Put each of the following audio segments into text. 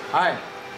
Hi.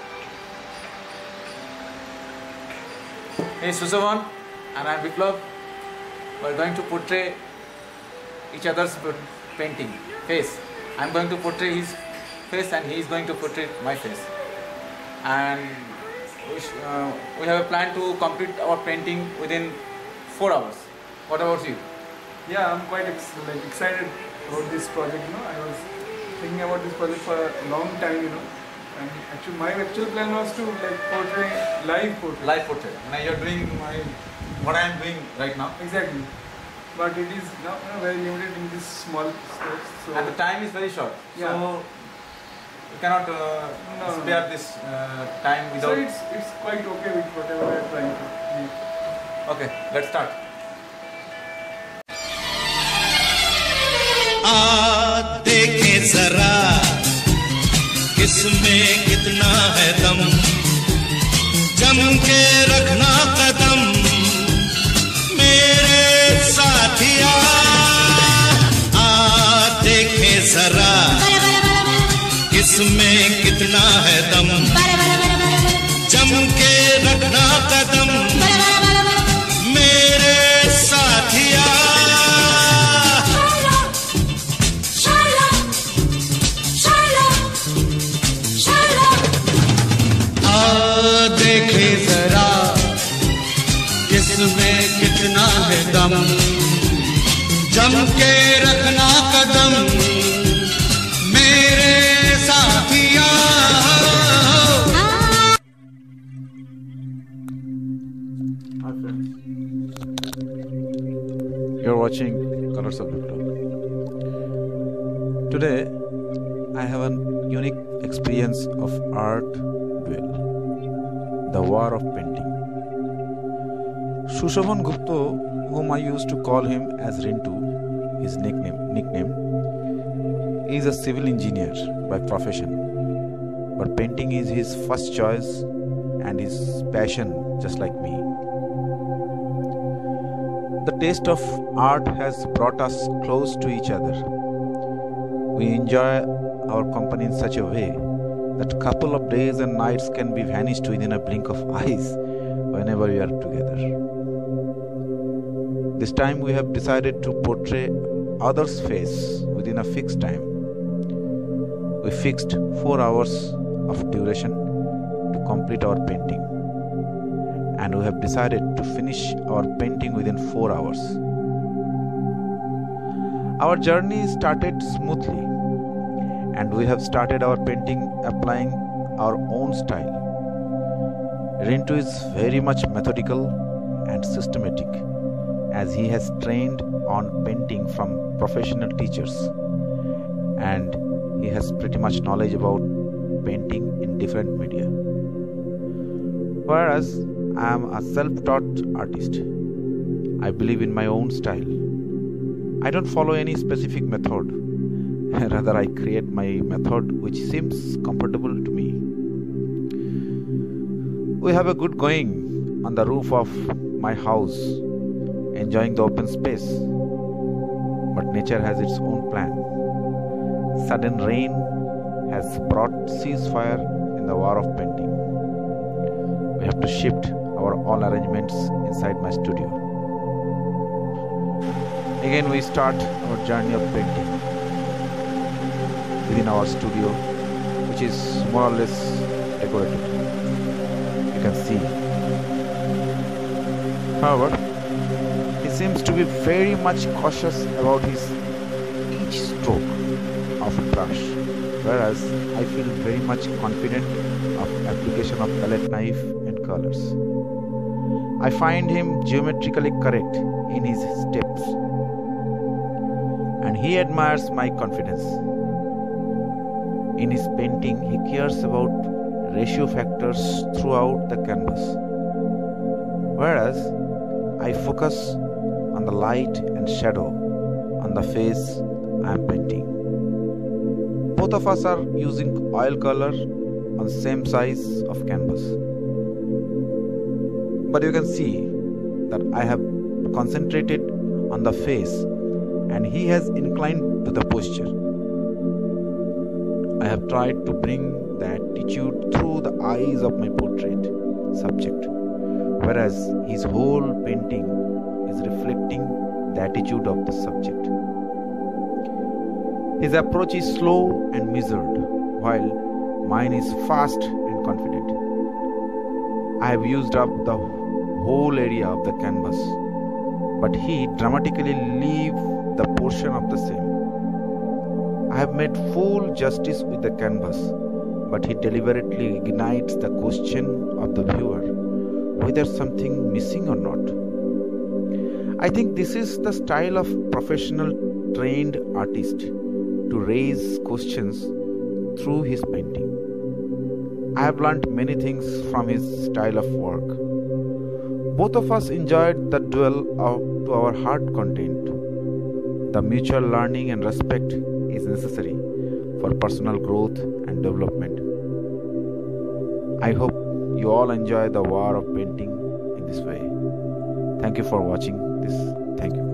Hey, Susavan and I am Viplav. We are going to portray each other's painting face. I am going to portray his face and he is going to portray my face. And we have a plan to complete our painting within 4 hours. What about you? Yeah, I'm quite excited about this project. I was thinking about this project for a long time. And actually, my actual plan was to portray live portrait. Live portrait. Now you're doing what I am doing right now. Exactly. But it is now very limited in this small space. So and the time is very short. Yeah. So you cannot spare this time without. So it's quite okay with whatever I'm trying to make. Okay, let's start. देखे जरा किसमें कितना है दम, जम के रखना कदम मेरे साथिया। देखे जरा किसमें कितना है दम, जम के रखना कदम मेरे साथिया। देखे जरा किसमें कितना है दम, जम के रखना कदम मेरे साथिया। Hi friends, you're watching Colors of Duel. Today I have a unique experience of art duel. The war of painting. Sushavan Gupta, whom I used to call him as Rintu, his nickname, is a civil engineer by profession, but painting is his first choice and his passion, just like me. The taste of art has brought us close to each other. We enjoy our company in such a way that couple of days and nights can be vanished within a blink of eyes whenever we are together. This time we have decided to portray others' face within a fixed time. We fixed 4 hours of duration to complete our painting, and we have decided to finish our painting within 4 hours. Our journey started smoothly, and we have started our painting applying our own style. Rintu is very much methodical and systematic, as he has trained on painting from professional teachers, and he has pretty much knowledge about painting in different media. Whereas I am a self-taught artist. I believe in my own style. I don't follow any specific method. Rather, I create my method which seems comfortable to me. We have a good going on the roof of my house, enjoying the open space. But nature has its own plan. Sudden rain has brought ceasefire in the war of painting. We have to shift our all arrangements inside my studio. Again, we start our journey of painting within our studio, which is more or less decorated. You can see. However, he seems to be very much cautious about his each stroke of a brush, whereas I feel very much confident of application of palette knife and colors. I find him geometrically correct in his steps, and he admires my confidence. In his painting, he cares about ratio factors throughout the canvas, whereas I focus on the light and shadow on the face I am painting. Both of us are using oil color on same size of canvas, but you can see that I have concentrated on the face and he has inclined to the posture. I have tried to bring the attitude eyes of my portrait subject, whereas his whole painting is reflecting the attitude of the subject. His approach is slow and measured, while mine is fast and confident. I have used up the whole area of the canvas, but he dramatically leaves the portion of the same. I have made full justice with the canvas, but he deliberately ignites the question of the viewer whether something missing or not. I think this is the style of professional trained artist, to raise questions through his painting. I have learned many things from his style of work. Both of us enjoyed the duel to our heart content. The mutual learning and respect is necessary for personal growth and development. I hope you all enjoy the war of painting in this way. Thank you for watching this. Thank you.